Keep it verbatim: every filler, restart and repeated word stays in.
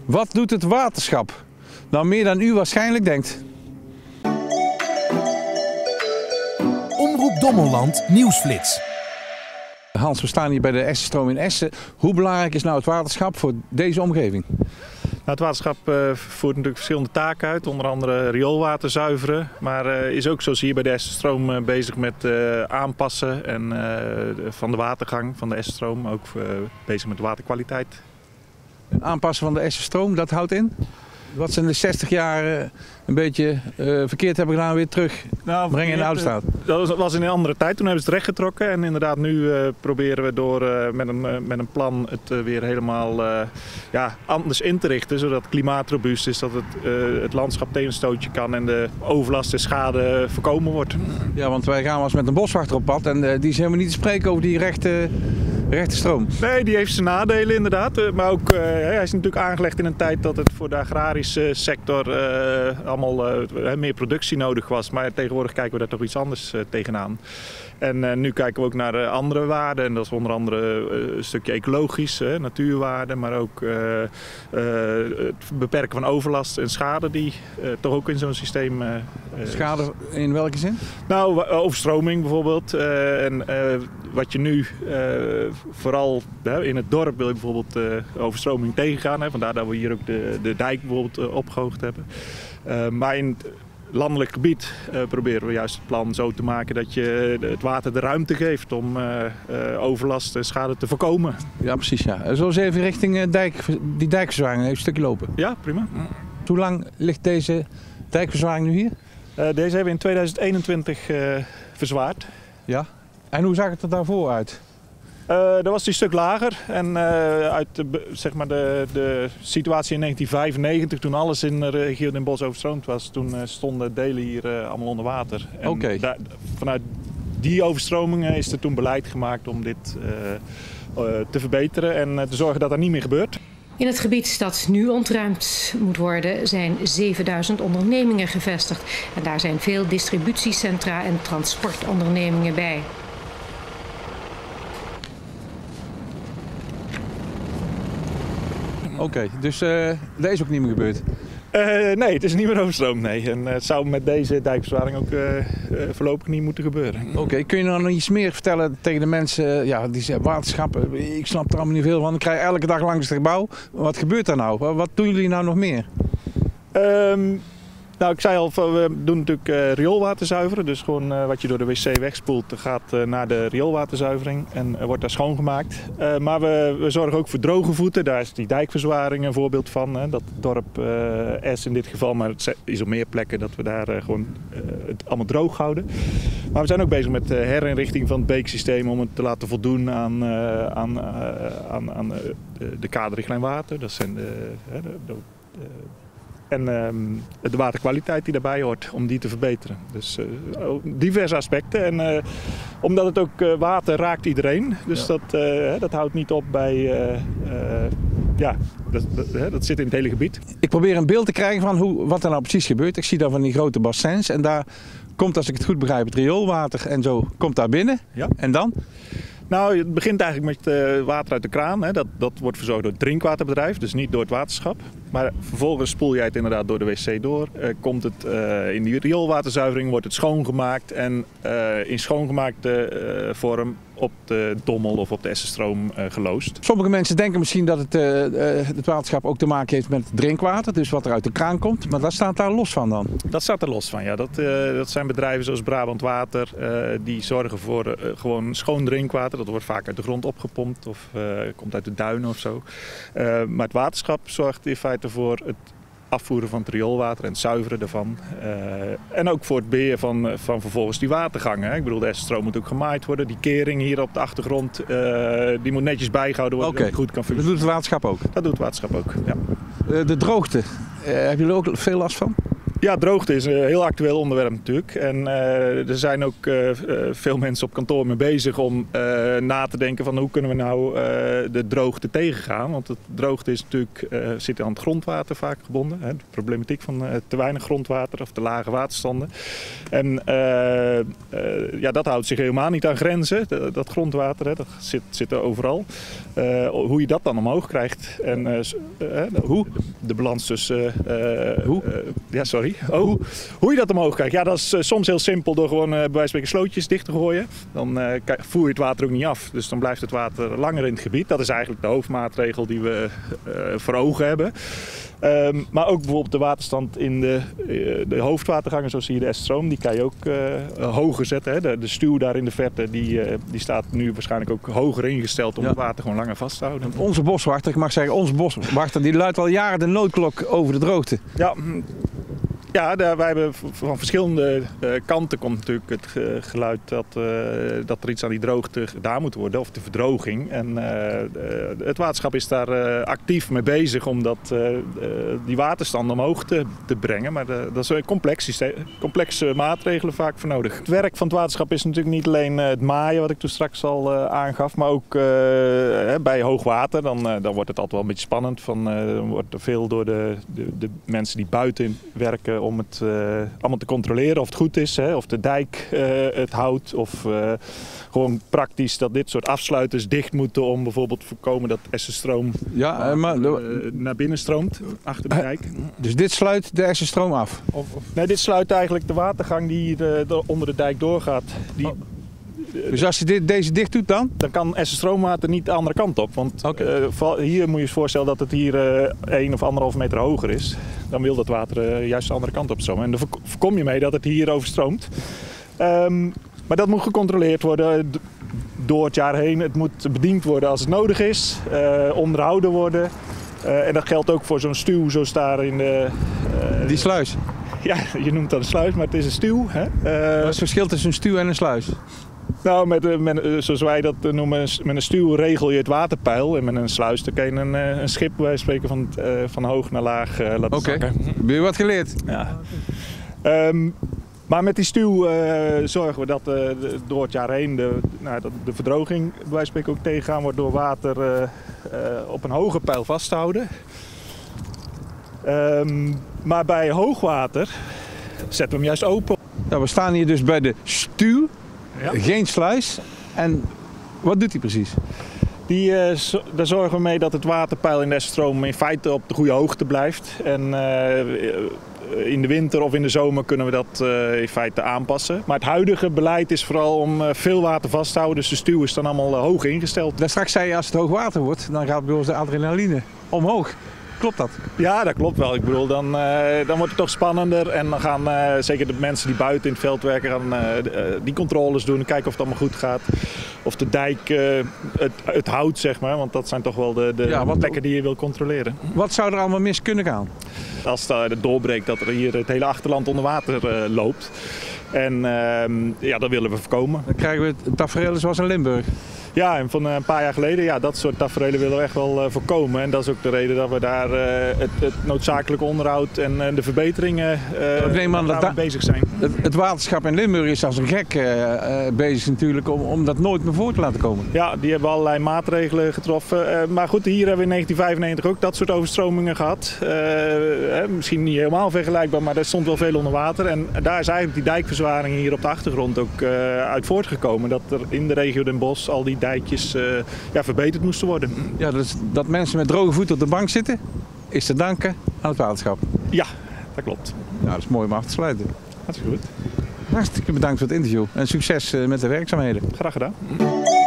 Wat doet het waterschap? Nou, meer dan u waarschijnlijk denkt. Omroep Dommelland Nieuwsflits. Hans, we staan hier bij de Essenstroom in Essen. Hoe belangrijk is nou het waterschap voor deze omgeving? Nou, het waterschap uh, voert natuurlijk verschillende taken uit, onder andere rioolwater zuiveren. Maar uh, is ook zoals hier bij de Essenstroom uh, bezig met uh, aanpassen en, uh, van de watergang van de Essenstroom. Ook uh, bezig met de waterkwaliteit. Aanpassen van de Essenstroom, dat houdt in? Wat ze in de zestig jaar uh, een beetje uh, verkeerd hebben gedaan, weer terug nou, brengen in de oude staat? Dat was in een andere tijd, toen hebben ze het rechtgetrokken. En inderdaad, nu uh, proberen we door uh, met, een, uh, met een plan het uh, weer helemaal uh, ja, anders in te richten. Zodat het klimaatrobuust is, dat het, uh, het landschap tegen een stootje kan en de overlast en schade voorkomen wordt. Ja, want wij gaan wel eens met een boswachter op pad en uh, die is helemaal niet te spreken over die rechte, rechte stroom. Nee, die heeft zijn nadelen inderdaad. Uh, maar ook, uh, hij is natuurlijk aangelegd in een tijd dat het voor de agrarische sector uh, allemaal uh, meer productie nodig was. Maar tegenwoordig kijken we daar toch iets anders uh, tegenaan. En uh, nu kijken we ook naar uh, andere waarden. En dat is onder andere uh, een stukje ecologisch, uh, natuurwaarden. Maar ook uh, uh, het beperken van overlast en schade die uh, toch ook in zo'n systeem... Uh, schade in welke zin? Nou, overstroming bijvoorbeeld. Uh, en uh, wat je nu uh, vooral uh, in het dorp wil je bijvoorbeeld uh, overstroming tegengaan. Hè. Vandaar dat we hier ook de, de dijk bijvoorbeeld uh, opgehoogd hebben. Uh, maar in het landelijk gebied uh, proberen we juist het plan zo te maken dat je het water de ruimte geeft om uh, uh, overlast en schade te voorkomen. Ja, precies. Ja. Zo eens even richting uh, dijk, die dijkverzwaring, even een stukje lopen. Ja, prima. Hoe lang ligt deze dijkverzwaring nu hier? Uh, deze hebben we in tweeduizend eenentwintig uh, verzwaard. Ja. En hoe zag het er daarvoor uit? Uh, dat was die stuk lager en uh, uit de, zeg maar de, de situatie in negentien vijfennegentig, toen alles in de regio Den Bosch overstroomd was, toen uh, stonden delen hier uh, allemaal onder water. Oké. Okay. Vanuit die overstromingen is er toen beleid gemaakt om dit uh, uh, te verbeteren en uh, te zorgen dat dat niet meer gebeurt. In het gebied dat nu ontruimd moet worden zijn zevenduizend ondernemingen gevestigd. En daar zijn veel distributiecentra en transportondernemingen bij. Oké, okay, dus uh, dat is ook niet meer gebeurd? Uh, nee, het is niet meer overstroomd. Nee. En uh, het zou met deze dijkverzwaring ook uh, uh, voorlopig niet moeten gebeuren. Oké, okay, kun je nou nog iets meer vertellen tegen de mensen? Uh, ja, die zeggen waterschap, ik snap er allemaal niet veel van. Ik krijg elke dag langs het gebouw. Wat gebeurt er nou? Wat doen jullie nou nog meer? Um, Nou, ik zei al, we doen natuurlijk uh, rioolwater zuiveren. Dus gewoon uh, wat je door de wc wegspoelt, gaat uh, naar de rioolwaterzuivering en uh, wordt daar schoongemaakt. Uh, maar we, we zorgen ook voor droge voeten. Daar is die dijkverzwaring een voorbeeld van. Hè. Dat dorp uh, Es in dit geval, maar het is op meer plekken dat we daar uh, gewoon uh, het allemaal droog houden. Maar we zijn ook bezig met de herinrichting van het beeksysteem om het te laten voldoen aan, uh, aan, uh, aan, aan uh, de kaderrichtlijn water. Dat zijn de... Uh, de, de, de En um, de waterkwaliteit die daarbij hoort, om die te verbeteren. Dus uh, diverse aspecten. En uh, omdat het ook uh, water raakt iedereen. Dus ja. dat, uh, dat houdt niet op bij... Uh, uh, ja, dat, dat, dat zit in het hele gebied. Ik probeer een beeld te krijgen van hoe, wat er nou precies gebeurt. Ik zie daar van die grote bassins. En daar komt, als ik het goed begrijp, het rioolwater en zo komt daar binnen. Ja. En dan? Nou, het begint eigenlijk met uh, water uit de kraan. Hè. Dat, dat wordt verzorgd door het drinkwaterbedrijf, dus niet door het waterschap. Maar vervolgens spoel jij het inderdaad door de wc door. Uh, komt het uh, in die rioolwaterzuivering, wordt het schoongemaakt. En uh, in schoongemaakte uh, vorm op de Dommel of op de Essenstroom uh, geloosd. Sommige mensen denken misschien dat het, uh, uh, het waterschap ook te maken heeft met drinkwater. Dus wat er uit de kraan komt. Maar dat staat daar los van dan? Dat staat er los van, ja. Dat, uh, dat zijn bedrijven zoals Brabant Water. Uh, die zorgen voor uh, gewoon schoon drinkwater. Dat wordt vaak uit de grond opgepompt of uh, komt uit de duinen of zo. Uh, maar het waterschap zorgt in feite voor het afvoeren van het rioolwater en het zuiveren ervan. Uh, en ook voor het beheer van, van vervolgens die watergangen. Hè. Ik bedoel, de Essenstroom moet ook gemaaid worden. Die kering hier op de achtergrond, uh, die moet netjes bijgehouden worden. Okay. Dat het goed kan functioneren. Dat doet het waterschap ook? Dat doet het waterschap ook, ja. Uh, de droogte, uh, hebben jullie ook veel last van? Ja, droogte is een heel actueel onderwerp natuurlijk. En uh, er zijn ook uh, veel mensen op kantoor mee bezig om uh, na te denken van hoe kunnen we nou uh, de droogte tegengaan. Want de droogte is natuurlijk, uh, zit aan het grondwater vaak gebonden. Hè, de problematiek van uh, te weinig grondwater of te lage waterstanden. En uh, uh, ja, dat houdt zich helemaal niet aan grenzen. Dat, dat grondwater, hè, dat zit, zit er overal. Uh, hoe je dat dan omhoog krijgt en uh, uh, hoe, de balans tussen... Uh, hoe? Uh, ja, sorry. Oh, hoe? hoe je dat omhoog krijgt? Ja, dat is uh, soms heel simpel door gewoon uh, bij wijze van spreken slootjes dicht te gooien. Dan uh, voer je het water ook niet af. Dus dan blijft het water langer in het gebied. Dat is eigenlijk de hoofdmaatregel die we uh, voor ogen hebben. Um, maar ook bijvoorbeeld de waterstand in de, uh, de hoofdwatergangen, zoals hier de Esserstroom, die kan je ook uh, hoger zetten. Hè? De, de stuw daar in de verte, die, uh, die staat nu waarschijnlijk ook hoger ingesteld om ja. het water gewoon langer vast te houden. Onze boswachter, ik mag zeggen, onze boswachter, die luidt al jaren de noodklok over de droogte. Ja. Ja, daar, wij hebben van verschillende uh, kanten komt natuurlijk het uh, geluid dat, uh, dat er iets aan die droogte gedaan moet worden, of de verdroging. En uh, uh, het waterschap is daar uh, actief mee bezig om dat, uh, uh, die waterstand omhoog te, te brengen. Maar de, dat is een complex systeem, complexe maatregelen vaak voor nodig. Het werk van het waterschap is natuurlijk niet alleen uh, het maaien, wat ik toen straks al uh, aangaf, maar ook uh, bij hoogwater. Dan, uh, dan wordt het altijd wel een beetje spannend. Van, uh, dan wordt er veel door de, de, de mensen die buiten werken om het uh, allemaal te controleren of het goed is, hè, of de dijk uh, het houdt, of uh, gewoon praktisch dat dit soort afsluiters dicht moeten om bijvoorbeeld te voorkomen dat Esserstroom ja, uh, maar, uh, naar binnen stroomt achter de dijk. Dus dit sluit de Esserstroom af? Of, of... Nee, dit sluit eigenlijk de watergang die de, de, onder de dijk doorgaat. Die, oh. Dus als je dit, deze dicht doet dan? Dan kan Esserstroomwater niet de andere kant op. Want okay. uh, hier moet je je voorstellen dat het hier uh, één of anderhalf meter hoger is. Dan wil dat water uh, juist de andere kant op stromen. En daar voorkom je mee dat het hier overstroomt. Um, maar dat moet gecontroleerd worden door het jaar heen. Het moet bediend worden als het nodig is. Uh, onderhouden worden. Uh, en dat geldt ook voor zo'n stuw zoals daar in de... Uh, Die sluis? Ja, je noemt dat een sluis, maar het is een stuw. Hè? Uh, Wat is het verschil tussen een stuw en een sluis? Nou, met, met, zoals wij dat noemen, met een stuw regel je het waterpeil. En met een sluis dan kan je een, een schip, wij spreken van, uh, van hoog naar laag uh, laten okay. zakken. Heb je wat geleerd? Ja. Um, maar met die stuw uh, zorgen we dat uh, de, door het jaar heen de, nou, dat de verdroging, wij spreken ook tegengaan wordt door water uh, uh, op een hoge peil vast te houden. Um, maar bij hoogwater zetten we hem juist open. Nou, we staan hier dus bij de stuw. Ja. Geen sluis. En wat doet hij precies? Die, uh, zo, daar zorgen we mee dat het waterpeil in de Esserstroom in feite op de goede hoogte blijft. En uh, in de winter of in de zomer kunnen we dat uh, in feite aanpassen. Maar het huidige beleid is vooral om uh, veel water vast te houden. Dus de stuw is dan allemaal uh, hoog ingesteld. Daar straks zei je als het hoog water wordt, dan gaat bij ons de adrenaline omhoog. Klopt dat? Ja, dat klopt wel. Ik bedoel, dan, uh, dan wordt het toch spannender. En dan gaan uh, zeker de mensen die buiten in het veld werken, gaan uh, die controles doen. Kijken of het allemaal goed gaat. Of de dijk uh, het, het houdt, zeg maar. Want dat zijn toch wel de, de ja, wat, plekken die je wil controleren. Wat zou er allemaal mis kunnen gaan? Als het doorbreekt dat er hier het hele achterland onder water uh, loopt. En uh, ja, dat willen we voorkomen. Dan krijgen we het tafereel zoals in Limburg. Ja, en van een paar jaar geleden, ja, dat soort taferelen willen we echt wel uh, voorkomen. En dat is ook de reden dat we daar uh, het, het noodzakelijke onderhoud en uh, de verbeteringen uh, neem aan dat da bezig zijn. Het, het waterschap in Limburg is als een gek uh, uh, bezig natuurlijk om, om dat nooit meer voor te laten komen. Ja, die hebben allerlei maatregelen getroffen. Uh, maar goed, hier hebben we in negentien vijfennegentig ook dat soort overstromingen gehad. Uh, uh, misschien niet helemaal vergelijkbaar, maar er stond wel veel onder water. En daar is eigenlijk die dijkverzwaring hier op de achtergrond ook uh, uit voortgekomen. Dat er in de regio Den Bosch al die dijkjes uh, ja, verbeterd moesten worden. Ja, dus dat mensen met droge voeten op de bank zitten, is te danken aan het waterschap. Ja, dat klopt. Nou, dat is mooi om af te sluiten. Hartstikke goed. Hartstikke bedankt voor het interview en succes met de werkzaamheden. Graag gedaan.